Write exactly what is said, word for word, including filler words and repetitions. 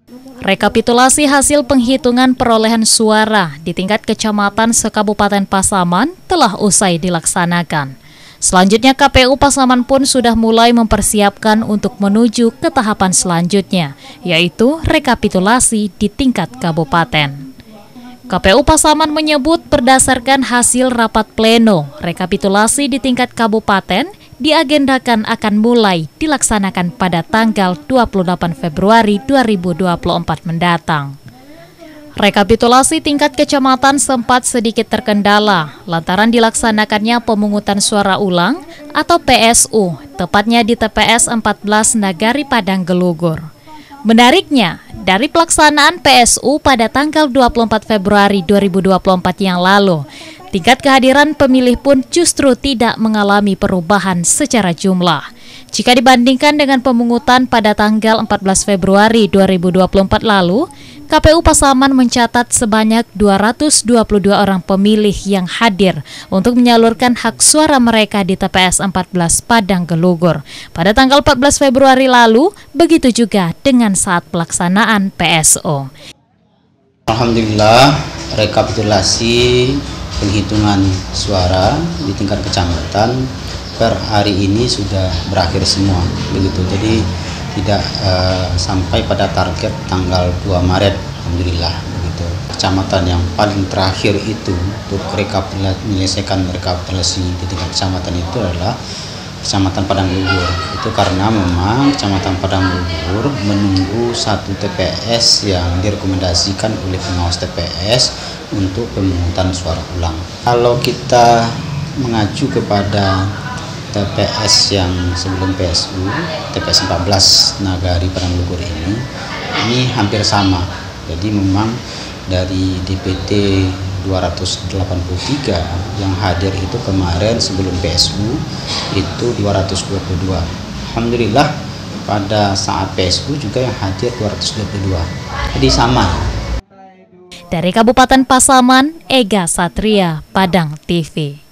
Rekapitulasi hasil penghitungan perolehan suara di tingkat kecamatan se-Kabupaten Pasaman telah usai dilaksanakan. Selanjutnya K P U Pasaman pun sudah mulai mempersiapkan untuk menuju ke tahapan selanjutnya, yaitu rekapitulasi di tingkat kabupaten. K P U Pasaman menyebut berdasarkan hasil rapat pleno, rekapitulasi di tingkat kabupaten diagendakan akan mulai dilaksanakan pada tanggal dua puluh delapan Februari dua ribu dua puluh empat mendatang. Rekapitulasi tingkat kecamatan sempat sedikit terkendala lantaran dilaksanakannya pemungutan suara ulang atau P S U, tepatnya di T P S empat belas Nagari Padang Gelugur. Menariknya, dari pelaksanaan P S U pada tanggal dua puluh empat Februari dua ribu dua puluh empat yang lalu, tingkat kehadiran pemilih pun justru tidak mengalami perubahan secara jumlah. Jika dibandingkan dengan pemungutan pada tanggal empat belas Februari dua ribu dua puluh empat lalu, K P U Pasaman mencatat sebanyak dua ratus dua puluh dua orang pemilih yang hadir untuk menyalurkan hak suara mereka di T P S empat belas Padang Gelugur. Pada tanggal empat belas Februari lalu, begitu juga dengan saat pelaksanaan P S O. Alhamdulillah, rekapitulasi penghitungan suara di tingkat kecamatan per hari ini sudah berakhir semua, begitu. Jadi tidak uh, sampai pada target tanggal dua Maret, alhamdulillah, begitu. Kecamatan yang paling terakhir itu untuk rekapitulasi, menyelesaikan rekapitulasi di tingkat kecamatan itu adalah Kecamatan Padang Gelugur. Itu karena memang Kecamatan Padang Gelugur menunggu satu T P S yang direkomendasikan oleh pengawas T P S untuk pemungutan suara ulang. Kalau kita mengacu kepada T P S yang sebelum P S U, T P S empat belas Nagari Padang Gelugur ini, ini hampir sama. Jadi memang dari D P T dua ratus delapan puluh tiga yang hadir itu kemarin sebelum P S U itu dua ratus dua puluh dua. Alhamdulillah pada saat P S U juga yang hadir dua ratus dua puluh dua. Jadi sama. Dari Kabupaten Pasaman, Ega Satria, Padang T V.